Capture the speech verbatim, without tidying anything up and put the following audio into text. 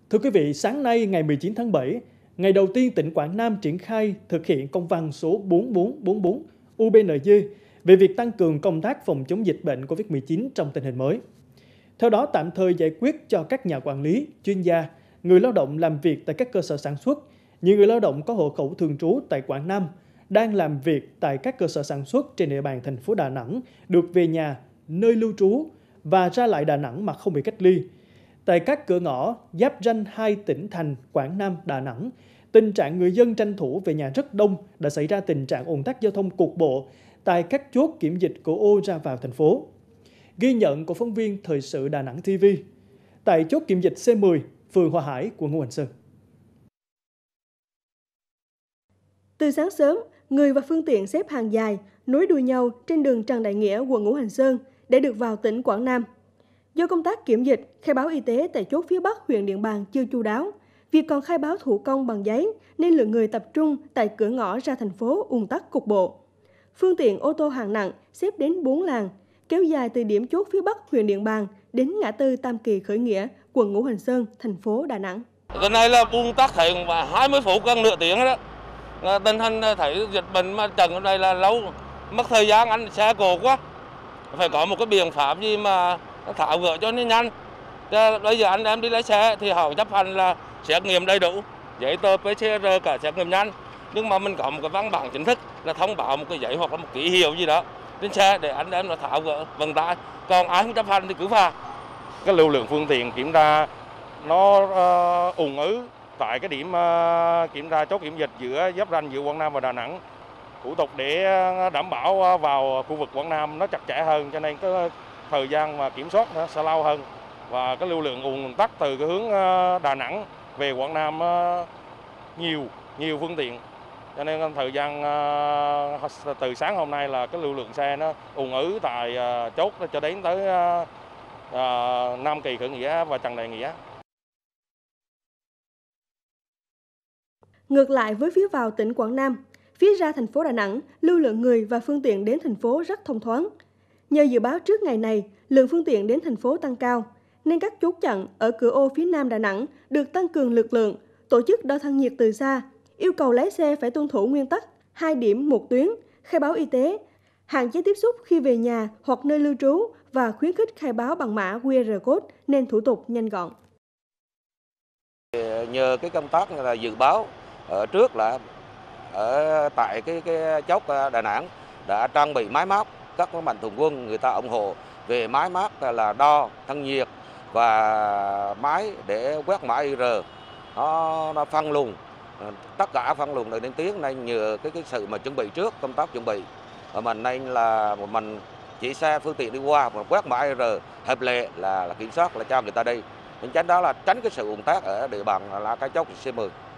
Thưa quý vị, sáng nay ngày mười chín tháng bảy, ngày đầu tiên tỉnh Quảng Nam triển khai thực hiện công văn số bốn bốn bốn bốn U B N G về việc tăng cường công tác phòng chống dịch bệnh Covid mười chín trong tình hình mới. Theo đó, tạm thời giải quyết cho các nhà quản lý, chuyên gia, người lao động làm việc tại các cơ sở sản xuất, những người lao động có hộ khẩu thường trú tại Quảng Nam đang làm việc tại các cơ sở sản xuất trên địa bàn thành phố Đà Nẵng được về nhà, nơi lưu trú và ra lại Đà Nẵng mà không bị cách ly. Tại các cửa ngõ giáp ranh hai tỉnh thành Quảng Nam, Đà Nẵng, tình trạng người dân tranh thủ về nhà rất đông, đã xảy ra tình trạng ùn tắc giao thông cục bộ tại các chốt kiểm dịch cửa ô ra vào thành phố. Ghi nhận của phóng viên Thời sự Đà Nẵng ti vi tại chốt kiểm dịch C mười, phường Hòa Hải, quận Ngũ Hành Sơn. Từ sáng sớm, người và phương tiện xếp hàng dài, nối đuôi nhau trên đường Trần Đại Nghĩa, quận Ngũ Hành Sơn để được vào tỉnh Quảng Nam. Do công tác kiểm dịch, khai báo y tế tại chốt phía Bắc huyện Điện Bàn chưa chu đáo, việc còn khai báo thủ công bằng giấy nên lượng người tập trung tại cửa ngõ ra thành phố ùn tắc cục bộ. Phương tiện ô tô hạng nặng xếp đến bốn làn, kéo dài từ điểm chốt phía Bắc huyện Điện Bàn đến ngã tư Tam Kỳ Khởi Nghĩa, quận Ngũ Hành Sơn, thành phố Đà Nẵng. Cái này là ùn tắc hiện và hai mươi phút gần nửa tiếng đó. Tình hình thấy dịch bệnh mà chừng ở đây là lâu, mất thời gian anh xe cộ quá. Phải có một cái biện pháp gì mà tháo gỡ cho nó nhanh. Bây giờ anh em đi lấy xe thì họ chấp hành là xét nghiệm đầy đủ, giấy tờ pê xê rờ cả xét nghiệm nhanh. Nhưng mà mình có một cái văn bản chính thức là thông báo một cái giấy hoặc là một ký hiệu gì đó trên xe để anh em nó tháo gỡ vận tải. Còn ai không chấp hành thì cứ phạt. Cái lưu lượng phương tiện kiểm tra nó uh, ùn ứ tại cái điểm uh, kiểm tra chốt kiểm dịch giữa giáp ranh giữa Quảng Nam và Đà Nẵng. Thủ tục để đảm bảo vào khu vực Quảng Nam nó chặt chẽ hơn, cho nên cái thời gian mà kiểm soát nó sẽ lâu hơn, và cái lưu lượng ùn tắc từ cái hướng Đà Nẵng về Quảng Nam nhiều nhiều phương tiện, cho nên thời gian từ sáng hôm nay là cái lưu lượng xe nó ùn ứ tại chốt cho đến tới Nam Kỳ Khởi Nghĩa và Trần Đại Nghĩa. Ngược lại với phía vào tỉnh Quảng Nam, phía ra thành phố Đà Nẵng, lưu lượng người và phương tiện đến thành phố rất thông thoáng. Nhờ dự báo trước ngày này, lượng phương tiện đến thành phố tăng cao, nên các chốt chặn ở cửa ô phía Nam Đà Nẵng được tăng cường lực lượng, tổ chức đo thân nhiệt từ xa, yêu cầu lái xe phải tuân thủ nguyên tắc hai điểm một tuyến, khai báo y tế, hạn chế tiếp xúc khi về nhà hoặc nơi lưu trú và khuyến khích khai báo bằng mã quy rờ code nên thủ tục nhanh gọn. Nhờ cái công tác là dự báo ở trước là ở tại cái, cái chốt Đà Nẵng đã trang bị máy móc, các mạnh thường quân người ta ủng hộ về máy móc là đo thân nhiệt và máy để quét mã quy rờ, nó, nó phân luồng, tất cả phân luồng được đến tiếng, nên nhờ cái, cái sự mà chuẩn bị trước, công tác chuẩn bị và mình nên là mình chỉ xe phương tiện đi qua mà quét mã quy rờ hợp lệ là, là kiểm soát là cho người ta đi, nên tránh đó là tránh cái sự ùn tắc ở địa bàn là cái chốt C mười.